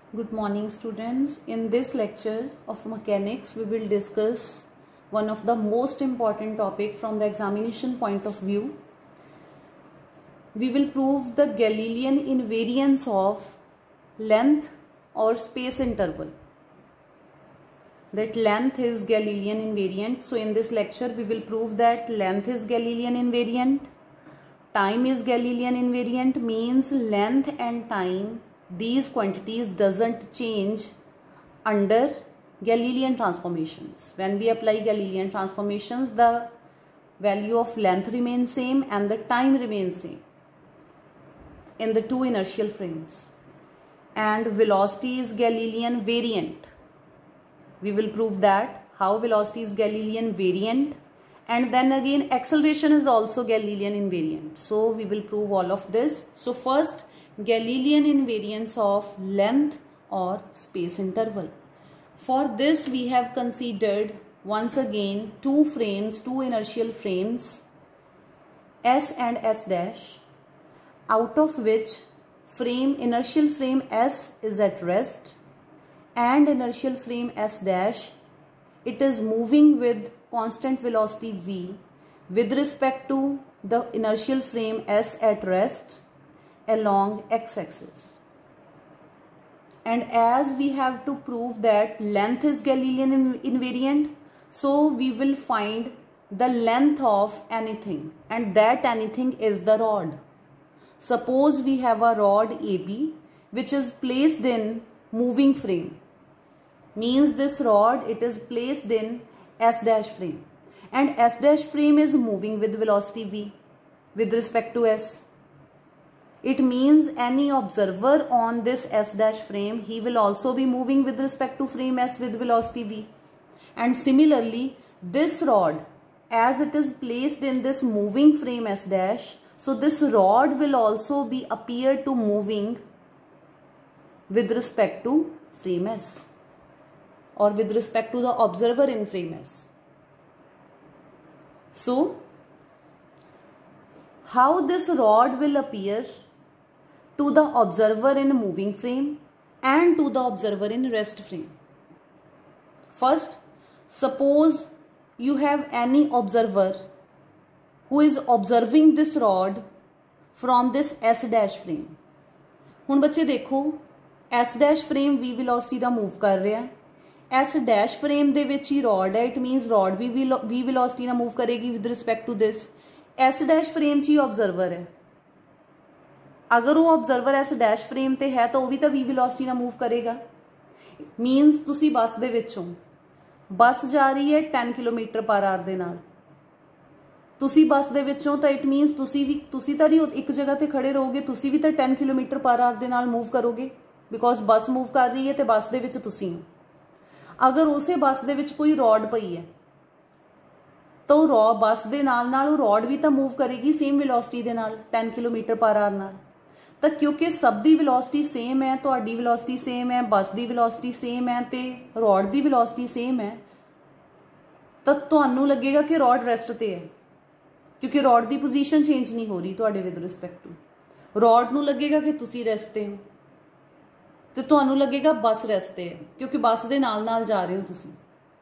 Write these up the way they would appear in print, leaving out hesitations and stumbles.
Good morning students. In this lecture of mechanics we will discuss one of the most important topic from the examination point of view. We will prove the Galilean invariance of length or space interval. That length is Galilean invariant. So in this lecture we will prove that length is Galilean invariant. Time is Galilean invariant, means length and time, these quantities doesn't change under Galilean transformations. When we apply Galilean transformations, the value of length remains same and the time remains same in the two inertial frames. And velocity is Galilean variant. We will prove that how velocity is Galilean variant, and then again acceleration is also Galilean invariant. So we will prove all of this. So first, Galilean invariance of length or space interval. For this we have considered once again two frames, two inertial frames, S and S dash, out of which inertial frame S is at rest and inertial frame S dash, it is moving with constant velocity v with respect to the inertial frame S at rest along x-axis. And as we have to prove that length is Galilean invariant, so we will find the length of anything, and that anything is the rod. Suppose we have a rod AB which is placed in moving frame, means this rod, it is placed in S dash frame, and S dash frame is moving with velocity v with respect to S. It means any observer on this S dash frame, he will also be moving with respect to frame S with velocity v. And similarly, this rod, as it is placed in this moving frame S dash, so this rod will also be appear to moving with respect to frame S, or with respect to the observer in frame S. So, how this rod will appear to the observer in moving frame and to the observer in rest frame? First, suppose you have any observer who is observing this rod from this S dash frame. हुण बच्चे देखो, S dash frame v velocity दा move कर रहा है, S dash frame दे विच ही rod है, it means rod भी v velocity ना move करेगी with respect to this. S dash frame च ही observer है. अगर वो ऑब्जर्वर एस डैश फ्रेम ते है तो वो भी तो वी वेलोसिटी ना मूव करेगा. मीनस तुसी बस दे विच हो, बस जा रही है 10 किलोमीटर पर आवर दे नाल, तुसी बस दे विच हो तो इट मीनस तुसी तो नहीं एक जगह ते खड़े रहोगे, तुसी भी तो 10 किलोमीटर पर आवर दे नाल मूव करोगे, बिकॉज बस मूव कर रही है तो बस दे विच तुसी हो. अगर उसे बस दे विच कोई रॉड पई है तो बस दे नाल रॉड भी तो मूव करेगी सेम वेलोसिटी दे नाल 10 किलोमीटर पर आवर नाल. तो क्योंकि सब दी वेलोसिटी सेम है, तुहाडी वेलोसिटी सेम है, बस दी वेलोसिटी सेम है ते रॉड दी वेलोसिटी सेम है, तो तुहानू लगेगा कि रॉड रेस्ट ते है, क्योंकि रॉड दी पोजीशन चेंज नहीं हो रही तुहाडे विद रिस्पेक्ट टू. रॉड नू लगेगा कि तुसी रेस्ट ते हो, ते तुहानू लगेगा बस रेस्ट ते है, क्योंकि बस दे नाल नाल जा रहे हो तुसी.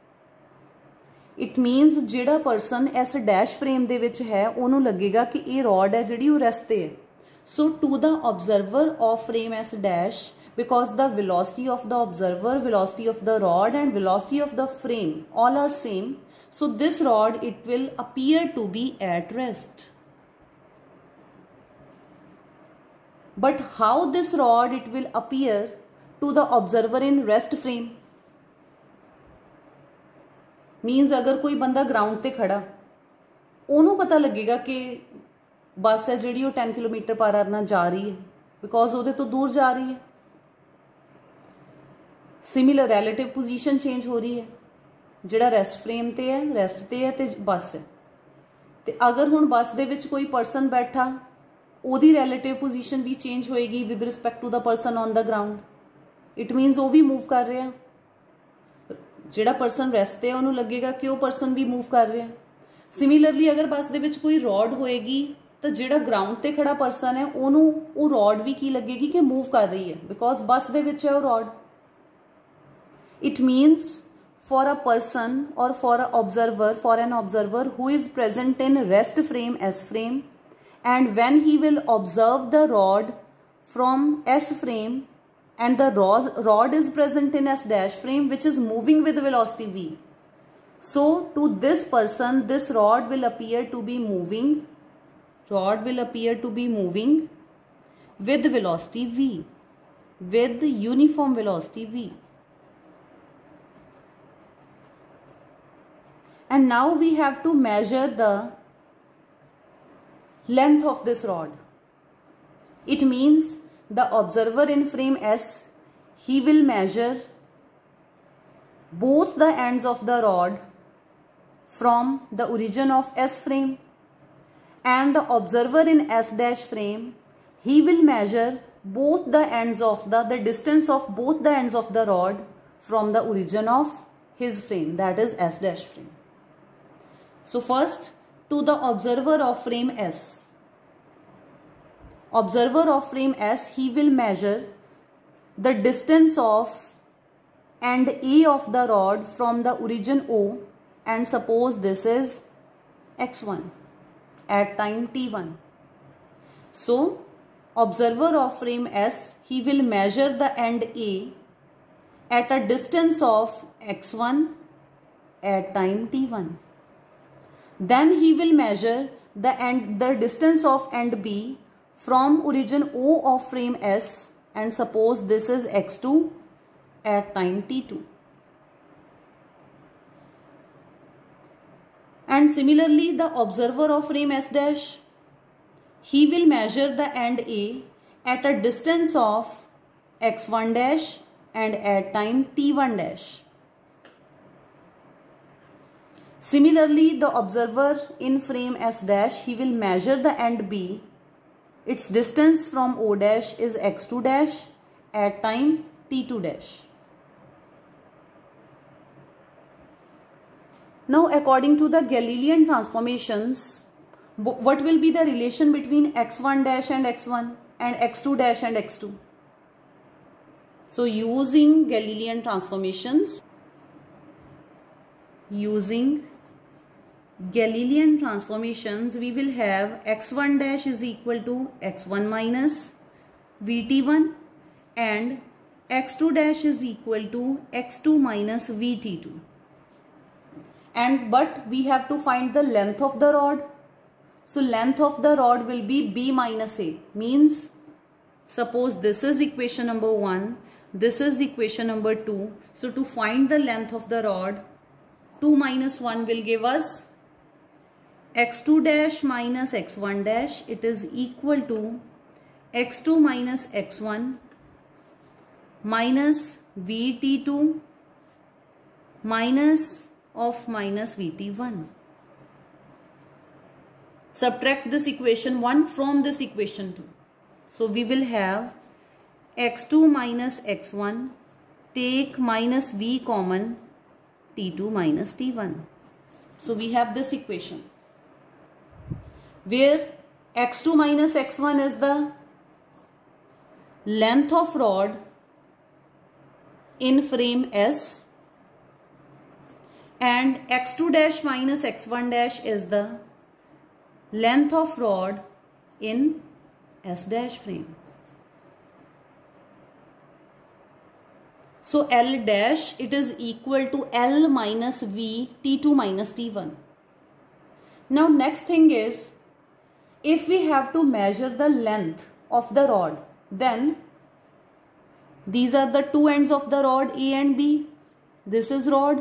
इट मीनस जिहड़ा परसन एस डैश फ्रेम दे विच है उहनू लगेगा कि ये रॉड है जिहड़ी वो रेस्ट ते है. So to the observer of frame S dash, because the velocity of the observer, velocity of the rod and velocity of the frame all are same, so this rod it will appear to be at rest. But how this rod it will appear to the observer in rest frame? Means अगर कोई बंदा ground ते खड़ा, ओनू पता लगेगा कि बस है जी 10 किलोमीटर पर आवर ना जा रही है, बिकॉज वो तो दूर जा रही है. सिमिलर रिलेटिव पोजीशन चेंज हो रही है, जिहड़ा रेस्ट फ्रेम ते है, रेस्ट ते है ते बस है. ते अगर हुण बस दे विच कोई परसन बैठा, ओदी रिलेटिव पोजीशन भी चेंज होएगी with respect to the person on the ground. It means वो भी मूव कर रहा है. जिहड़ा परसन रेस्ट ते है उहनू लगेगा कि वो परसन भी मूव कर रहा है. सिमिलरली अगर बस दे विच कोई रॉड होएगी तो ਜਿਹੜਾ ग्राउंड ਤੇ ਖੜਾ ਪਰਸਨ ਹੈ ਉਹਨੂੰ ਉਹ ਰॉड ਵੀ ਕੀ ਲੱਗੇਗੀ ਕਿ ਮੂਵ ਕਰ ਰਹੀ ਹੈ ਬਿਕੋਜ਼ ਬੱਸ ਦੇ ਵਿੱਚ ਹੈ ਉਹ rod. It means for a person or for an observer who is present in rest frame S frame, and when he will observe the rod from S frame and the rod is present in S dash frame which is moving with velocity v, so to this person this rod will appear to be moving with velocity v, with uniform velocity v. And now we have to measure the length of this rod. It means the observer in frame S, he will measure both the ends of the rod from the origin of S frame, and the observer in S dash frame, he will measure both the ends of the distance of both the ends of the rod from the origin of his frame, that is S dash frame. So first, to the observer of frame S. Observer of frame S, he will measure the distance of end A of the rod from the origin O, and suppose this is x1 at time t1. So observer of frame S, he will measure the end A at a distance of x1 at time t1. Then he will measure the distance of end B from origin O of frame S, and suppose this is x2 at time t2. And similarly the observer of frame S dash, he will measure the end A at a distance of x1 dash and at time t1 dash. Similarly, the observer in frame S dash, he will measure the end B. Its distance from O dash is x2 dash at time t2 dash. Now, according to the Galilean transformations, what will be the relation between x1 dash and x1 and x2 dash and x2? So, using Galilean transformations, we will have x1 dash is equal to x1 minus vt1 and x2 dash is equal to x2 minus vt2. But we have to find the length of the rod. So length of the rod will be b minus a. Means suppose this is equation number 1, this is equation number 2. So to find the length of the rod, 2 minus 1 will give us x2 dash minus x1 dash. It is equal to x2 minus x1 minus vt2 minus vt1. Subtract this equation 1 from this equation 2. So we will have x2 minus x1, take minus v common, t2 minus t1. So we have this equation where x2 minus x1 is the length of rod in frame S, and x2 dash minus x1 dash is the length of rod in S dash frame. So L dash, it is equal to L minus V T2 minus T1. Now next thing is, if we have to measure the length of the rod, then these are the two ends of the rod A and B. This is rod.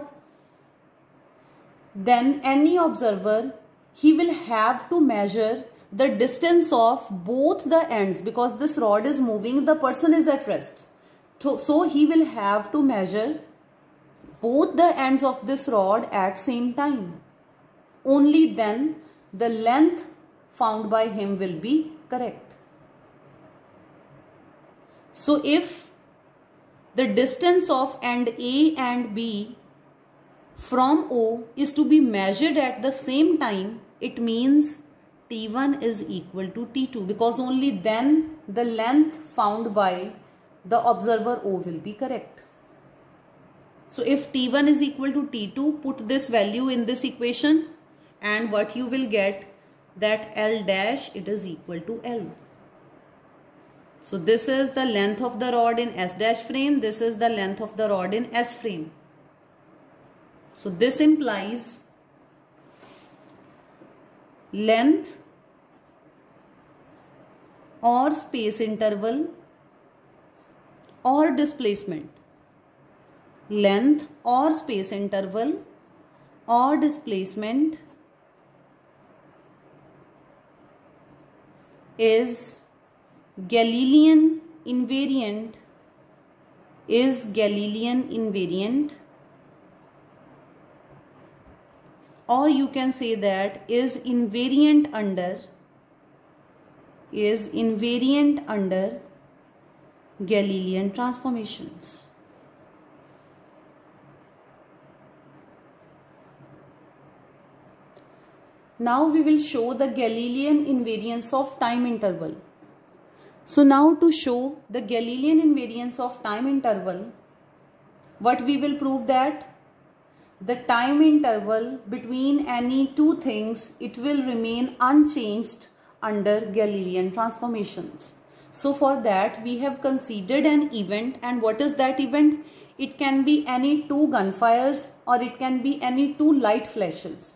Then any observer, he will have to measure the distance of both the ends, because this rod is moving, the person is at rest. So he will have to measure both the ends of this rod at same time. Only then the length found by him will be correct. So if the distance of end A and B from O is to be measured at the same time, it means T1 is equal to T2, because only then the length found by the observer O will be correct. So if T1 is equal to T2, put this value in this equation, and what you will get, that L dash, it is equal to L. So this is the length of the rod in S dash frame. This is the length of the rod in S frame. So this implies length or space interval or displacement. Length or space interval or displacement is Galilean invariant, or you can say that is invariant under Galilean transformations. Now we will show the Galilean invariance of time interval. So now to show the Galilean invariance of time interval, what we will prove, that the time interval between any two things, it will remain unchanged under Galilean transformations. So for that we have considered an event, and what is that event? It can be any two gunfires or it can be any two light flashes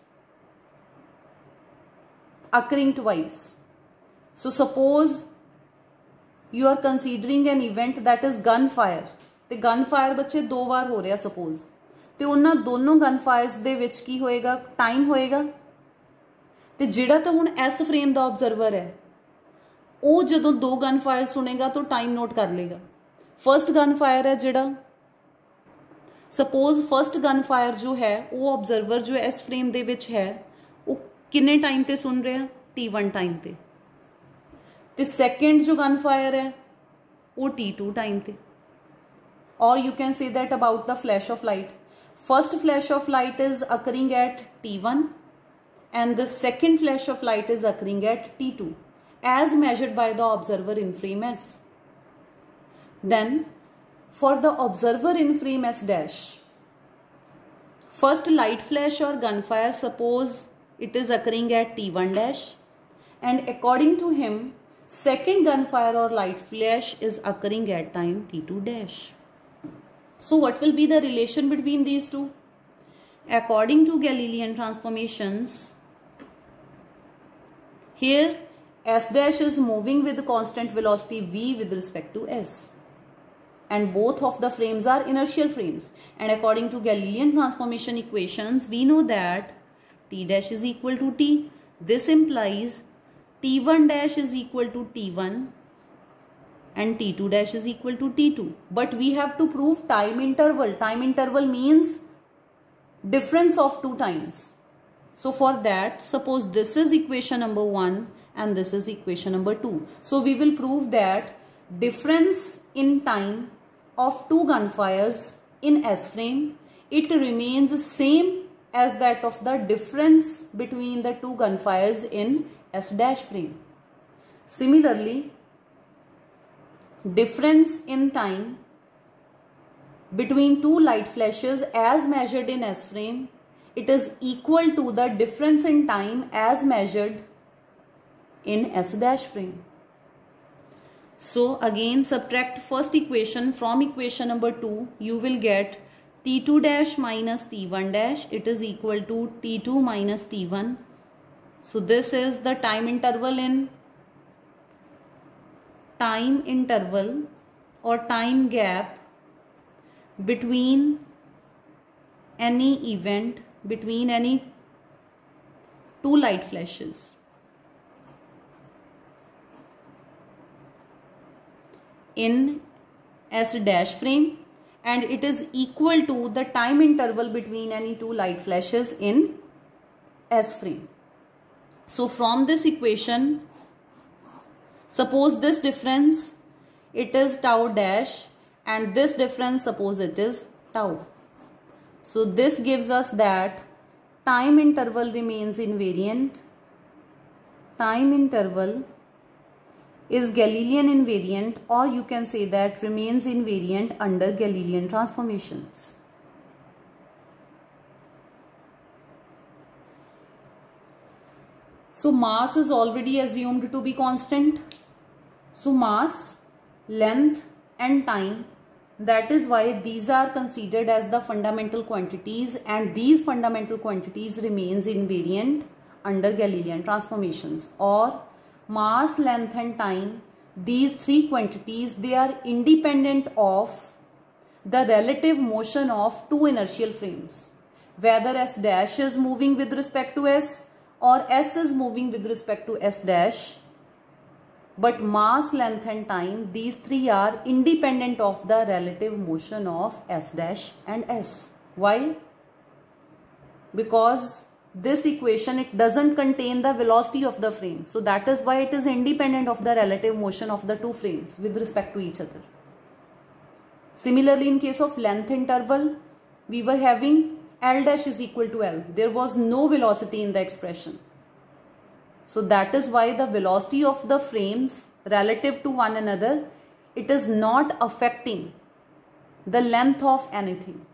occurring twice. So suppose you are considering an event that is gunfire, ਤੇ gunfire ਬੱਚੇ ਦੋ ਵਾਰ ਹੋ ਰਿਹਾ suppose, ਤੇ ਉਹਨਾਂ ਦੋਨੋਂ gunfires ਦੇ ਵਿੱਚ ਕੀ ਹੋਏਗਾ, time ਹੋਏਗਾ, ਤੇ ਜਿਹੜਾ ਤਾਂ ਹੁਣ S frame ਦਾ observer ਹੈ ਉਹ ਜਦੋਂ ਦੋ gunfire ਸੁਣੇਗਾ ਤਾਂ time note ਕਰ ਲੇਗਾ। first gunfire ਹੈ ਜਿਹੜਾ, suppose first gunfire ਜੋ ਹੈ ਉਹ observer ਜੋ S frame ਦੇ ਵਿੱਚ ਹੈ ਉਹ ਕਿੰਨੇ time ਤੇ ਸੁਣ ਰਿਹਾ, T1 time ਤੇ, ਤੇ second जो gunfire है वो T2 time ते। Or you can say that about the flash of light. First flash of light is occurring at T1 and the second flash of light is occurring at T2 as measured by the observer in frame S. Then for the observer in frame S dash, first light flash or gunfire, suppose it is occurring at T1 dash, and according to him second gunfire or light flash is occurring at time T2 dash. So what will be the relation between these two? According to Galilean transformations, here S dash is moving with constant velocity v with respect to S, and both of the frames are inertial frames, and according to Galilean transformation equations we know that T dash is equal to T. This implies T1 dash is equal to T1 and T2 dash is equal to T2. But we have to prove time interval. Time interval means difference of two times. So for that, suppose this is equation number 1 and this is equation number 2. So we will prove that difference in time of two gunfires in S frame, it remains same as that of the difference between the two gunfires in S dash frame. Similarly, difference in time between two light flashes as measured in S frame, it is equal to the difference in time as measured in S dash frame. So again subtract first equation from equation number 2, you will get T2 dash minus T1 dash, it is equal to T2 minus T1. So this is the time interval or time gap between any event, between any two light flashes. In S dash frame, and it is equal to the time interval between any two light flashes in S frame. So from this equation, suppose this difference it is tau dash and this difference suppose it is tau. So this gives us that time interval remains invariant time interval is Galilean invariant, or you can say that remains invariant under Galilean transformations. So mass is already assumed to be constant. So mass, length and time, that is why these are considered as the fundamental quantities, and these fundamental quantities remains invariant under Galilean transformations. Or mass, length and time, these three quantities, they are independent of the relative motion of two inertial frames. Whether S dash is moving with respect to S or S is moving with respect to S dash. But mass, length and time, these three are independent of the relative motion of S dash and S. Why? Because this equation, it doesn't contain the velocity of the frame. So that is why it is independent of the relative motion of the two frames with respect to each other. Similarly, in case of length interval, we were having L dash is equal to L. There was no velocity in the expression. So that is why the velocity of the frames relative to one another, it is not affecting the length of anything.